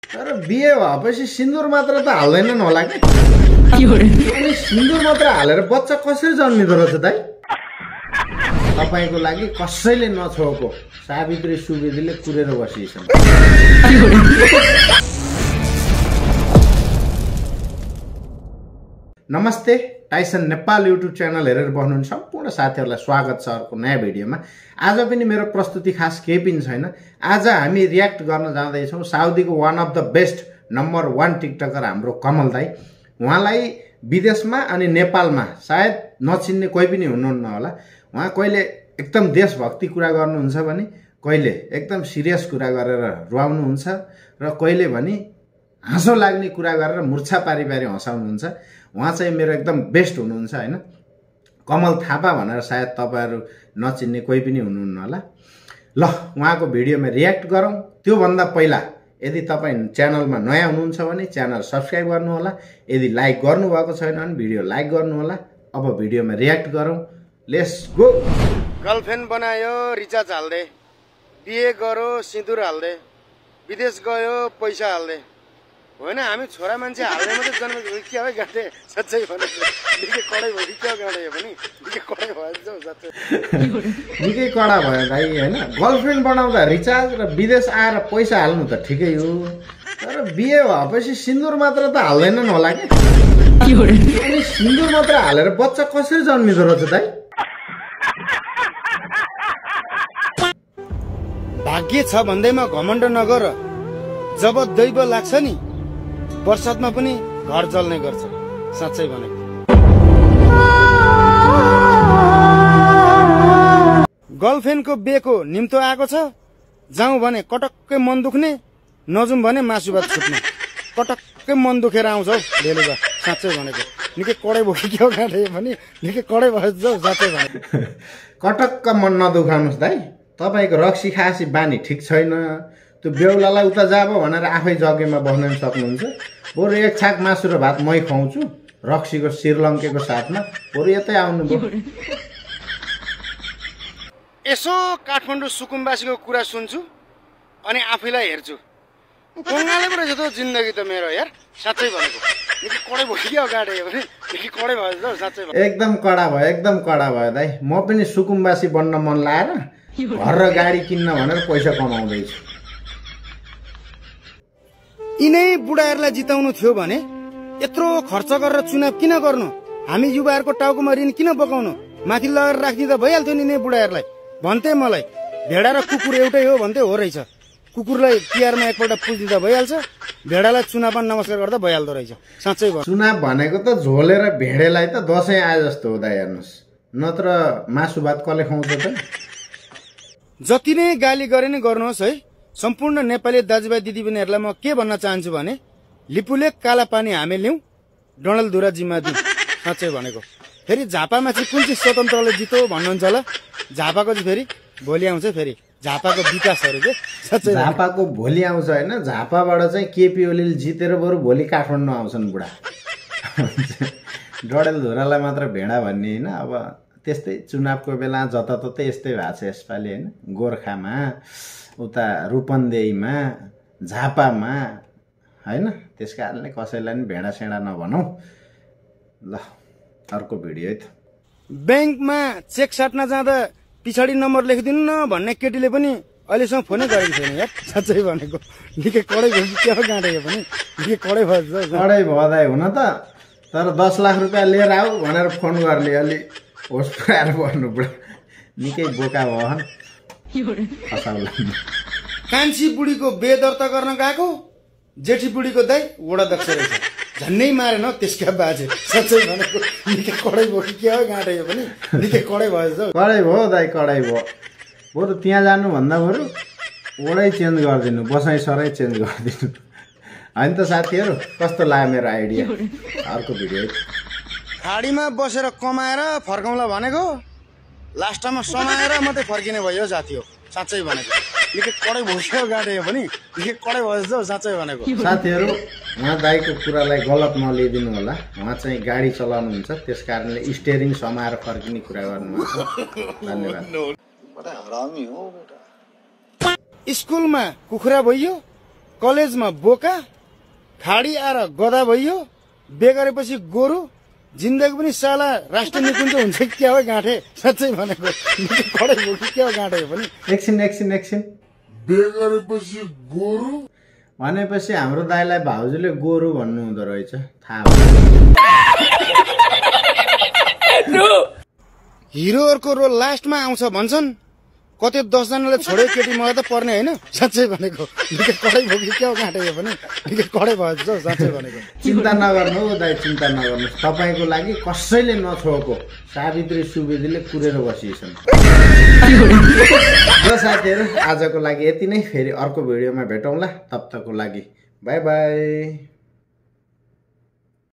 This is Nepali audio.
तर बिहे भएपछि सिन्दुर मात्र त हाल्दैनन् होला कि अनि सिन्दुर मात्र हालेर बच्चा कसरी जन्मिँदो रहेछ दाइ? तपाईको लागि कसैले नछोएको सावित्री सुवेदीले कुरेर बसिछन्। नमस्ते, टाइसन नेपाल युट्युब च्यानल हेरेर बस्नुहुने सम्पूर्ण साथीहरूलाई स्वागत छ अर्को नयाँ भिडियोमा। आज पनि मेरो प्रस्तुति खास केही पनि छैन। आज हामी रियाक्ट गर्न जाँदैछौँ साउदीको one of the best number 1 TikToker हाम्रो कमल दाई। उहाँलाई विदेशमा अनि नेपालमा सायद नचिन्ने कोही पनि हुनुहुन्न होला। उहाँ कहिले एकदम देशभक्ति कुरा गर्नुहुन्छ भने कहिले एकदम सिरियस कुरा गरेर रुवाउनुहुन्छ र कहिले भने हाँसो लाग्ने कुरा गरेर मुर्छा पारी पारी हँसाउनुहुन्छ। उहाँ चाहिँ मेरो एकदम बेस्ट हुनुहुन्छ हैन। कमल थापा भनेर सायद तपाईहरु नचिन्ने कोही पनि हुनुहुन्न होला। ल उहाँको भिडियोमा रियाक्ट गरौँ। त्यो भन्दा पहिला यदि तपाई च्यानलमा नयाँ हुनुहुन्छ भने च्यानल सब्स्क्राइब गर्नु होला। यदि लाइक गर्नु भएको छैन भने भिडियो लाइक गर्नु होला। अब भिडियोमा रियाक्ट गरौँ। Let's go. गर्लफ्रेन्ड बनायो रिचार्ज हाल्दे, बिहे गरो सिन्दुर हाल्दे, विदेश गयो पैसा हाल्दे। होइन हामी छोरा मान्छे हाल्ने मात्रै जन्मेको के हो गाडे सच्चै भने निकै कडै भयो के गाडे पनि निकै कडै भयो सच्चै निकै कडा भयो भाइ हैन। गर्लफ्रेन्ड बनाउँदा रिचार्ज र विदेश आएर पैसा हाल्नु त ठिकै हो, तर बिहे भएपछि सिन्दुर मात्र त हाल्दैनन् होला के अनि सिन्दुर मात्र हालेर बच्चा कसरी जन्मिँदो रहेछ दाइ? भाग्य छ भन्दैमा घमण्ड नगर, जब दैव लाग्छ नि बरसातमा पनि घर जल्ने गर्छ। साँच्चै भनेको गर्लफ्रेन्डको बेको निम्तो आएको छ, जाउँ भने कटक्कै मन दुख्ने, नजाउँ भने मासु भात छुट्ने। कटक्कै मन दुखेर आउँछ हौ बेलुका। साँच्चै भनेको निकै कडै भयो के हो गाडे पनि निकै कडै भयो साँच्चै भनेको। कटक्क मन नदुखाउनुहोस् दाइ। तपाईको रक्सी खासी बानी ठिक छैन। त्यो बेहुलालाई उता जाब भनेर आफै जग्गेमा बस्न सक्नुहुन्छ। बरु एक छाक मासु र भात मै खुवाउँछु रक्सीको श्रीलङ्केको साथमा। बरु यतै आउनुभयो। यसो काठमाडौँ सुकुम्बासीको कुरा सुन्छु अनि आफैलाई हेर्छु। कङ्गाले पो रहेछ त जिन्दगी त मेरो यार। साँच्चै भनेको निकै कडै भयो क्या गाडे भने निकै कडै भयो साँच्चै भनेको। एकदम कडा भयो, एकदम कडा भयो दाइ। म पनि सुकुम्बासी बन्न मन लाएर घर र गाडी किन्न भनेर पैसा कमाउँदैछु। यिनै बुढाहरूलाई जिताउनु थियो भने यत्रो खर्च गरेर चुनाव किन गर्नु? हामी युवाहरूको टाउकोमा ऋण किन बोकाउनु? माथि लगेर राखिदिँदा भइहाल्थ्यो नि यिनै बुढाहरूलाई। भन्थे मलाई भेडा र कुकुर एउटै हो भन्थे। हो रहेछ। कुकुरलाई तिहारमा एकपल्ट पुजिदिँदा भइहाल्छ, भेडालाई चुनावमा नमस्कार गर्दा भइहाल्दो रहेछ। साँच्चै भयो। चुनाव भनेको त झोलेर भेडेलाई त दसैँ आए जस्तो हुँदा हेर्नुहोस्, नत्र मासु भात कसले खुवाउँछ त? जति नै गाली गरे नै गर्नुहोस् है। सम्पूर्ण नेपाली दाजुभाइ दिदीबहिनीहरूलाई म के भन्न चाहन्छु भने लिपुले काला पानी हामी ल्याउँ, डणलधुरा जिम्मा दिउँ। साँच्चै भनेको फेरि झापामा चाहिँ कुन चाहिँ स्वतन्त्रले जितो भन्नुहुन्छ होला। झापाको चाहिँ फेरि भोलि आउँछ, फेरि झापाको विकासहरू के साँच्चै झापाको भोलि आउँछ होइन। झापाबाट चाहिँ केपी ओलीले जितेर बरु भोलि काठमाडौँ आउँछन् बुढा। डडेलधुरालाई मात्र भेडा भन्ने होइन। अब त्यस्तै चुनावको बेला जताततै यस्तै भएको छ यसपालि होइन। गोर्खामा, उता रूपन्देहीमा, झापामा होइन। त्यस कारणले कसैलाई पनि भेडा सेडा नभनौँ। ल अर्को भिडियो है त। ब्याङ्कमा चेक साट्न जाँदा पछाडि नम्बर लेखिदिनु न भन्ने केटीले पनि अहिलेसम्म फोनै गरेको छैन यार। साँच्चै भनेको निकै कडै भयो के हो गाडे पनि निकै कडै भयो। कडै भयो दाइ हुन त, तर 10 लाख रुपियाँ लिएर आऊ भनेर फोन गर्ने अलि होस पुऱ्याएर बस्नु बुढा। निकै बोका भयो फसाउला। कान्छी बुढीको बेदर्ता गर्न गएको जेठी बुढीको दाइ वडा दक्ष रहेछ। झन्नै मारेन त्यसका बाजे। साँच्चै भनेको निकै कडै भयो के हो गाडे पनि निकै कडै भयो। कडै भयो दाइ, कडै भयो। बरु त्यहाँ जानुभन्दा बरु वडै चेन्ज गरिदिनु, बसाइ सराइ चेन्ज गरिदिनु होइन त साथीहरू। कस्तो लाग्यो मेरो आइडिया? अर्को भिडियो है। खाडीमा बसेर कमाएर फर्काउँला भनेको लास्टमा समाएर मात्रै फर्किने भयो जाति हो। साँच्चै भनेको निकै कडै भयो गाडे पनि निकै कडै भयो साँच्चै भनेको। साथीहरू उहाँ दाइको कुरालाई गलत नलिदिनु होला। उहाँ चाहिँ गाडी चलाउनुहुन्छ, त्यस कारणले स्टेरिङ समाएर फर्किने कुरा गर्नुहुन्छ। धन्यवाद। स्कुलमा कुखुरा भइयो, कलेजमा बोका, खाडी आएर गदा भइयो, बे गरेपछि गोरु, जिन्दगी पनि साला राष्ट्र निकुञ्ज हुन्छ क्या हो गाँठे? साँच्चै भनेको कडै बोकी क्या हो गाँठे पनि? एकछिन बे गरेपछि गोरु भनेपछि हाम्रो दाइलाई भाउजूले गोरु भन्नु हुँदो रहेछ, थाहा हिरोहरूको रोल लास्टमा आउँछ भन्छन्। कतै 10 जनाले छोडे केटी मलाई त पर्ने होइन? साँच्चै भनेको निकै कडै बोकी क्या हो गाँठे पनि? निकै कडै भएछ साँच्चै भनेको। चिन्ता नगर्नु दाइ, चिन्ता नगर्नु, तपाईँको लागि कसैले नछोएको सावित्री सुवेदीले कुरेर बसिछन्। र साथीहरू आजको लागि यति नै, फेरि अर्को भिडियोमा भेटौँला, तब तकको लागि बाई बाई।